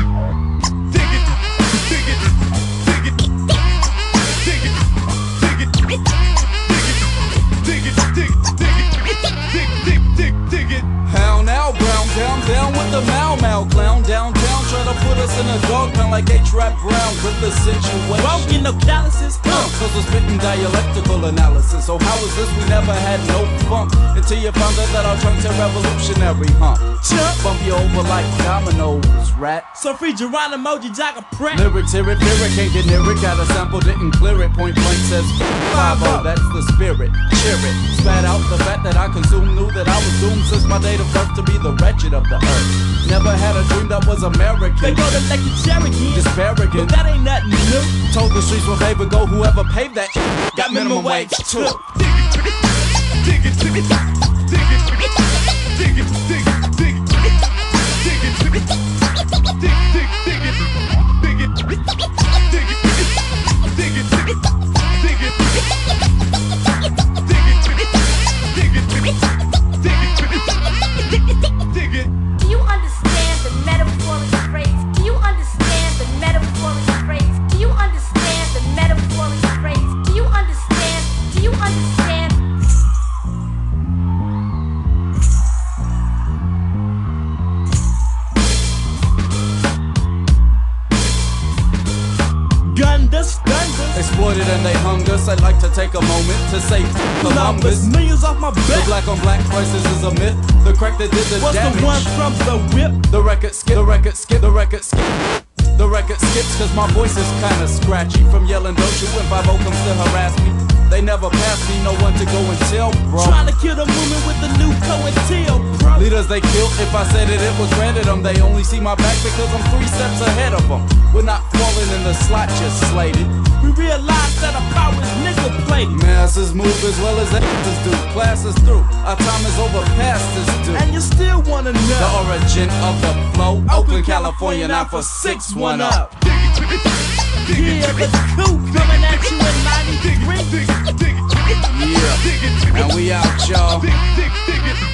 How now, brown down with the Mau clown downtown, try to put us in a dog pound like A-Trap Brown with the situation. Won't get no calluses, Cause we're spitting dialectical analysis. So how is this? We never had no funk until you found out that our trunks are revolutionary, Chump. Bump you over like dominoes, rat. So free Geronimo, Jogga Pratt. Lyrics, hear it, can't get near it. Got a sample, didn't clear it. Point blank says 5-0, that's the spirit. Cheer it, spat out the fat that I consumed. Knew that I was doomed since my date of birth to be the wretched of the earth. Never had a dream that was American. They go to like the Cherokee, Disparaging. but that ain't nothing new. Told the streets will favor go whoever paved that got minimum wage too. Do you understand the metaphoric phrase? Do you understand the metaphoric phrase? Do you understand the metaphoric phrase? Do you understand? Do you understand? Gundus. Exploited and they hung us. I'd like to take a moment to say Columbus. Millions off my The back. black on black crisis is a myth. The crack that did the What's damage. the one from the whip? The record skip, the record skip, the record skip. The record skips cause my voice is kinda scratchy. From yelling don't you when 5-0 comes to harass me. They never pass me, no one to go and tell, bro. Trying to kill the movement with the new COINTEL, bro. Leaders they killed, if I said it, it was granted them. They only see my back because I'm 3 steps ahead of them. We're not falling in the slot, just slated. We realize that our power is nickel-plated. Masses move as well as actors do. Class is through, our time is over past this due. And you still wanna The know origin of the flow, Oakland, California, 9 for 6, 1 up. Yeah, the coup coming at you in 93. Yeah, and we out, y'all.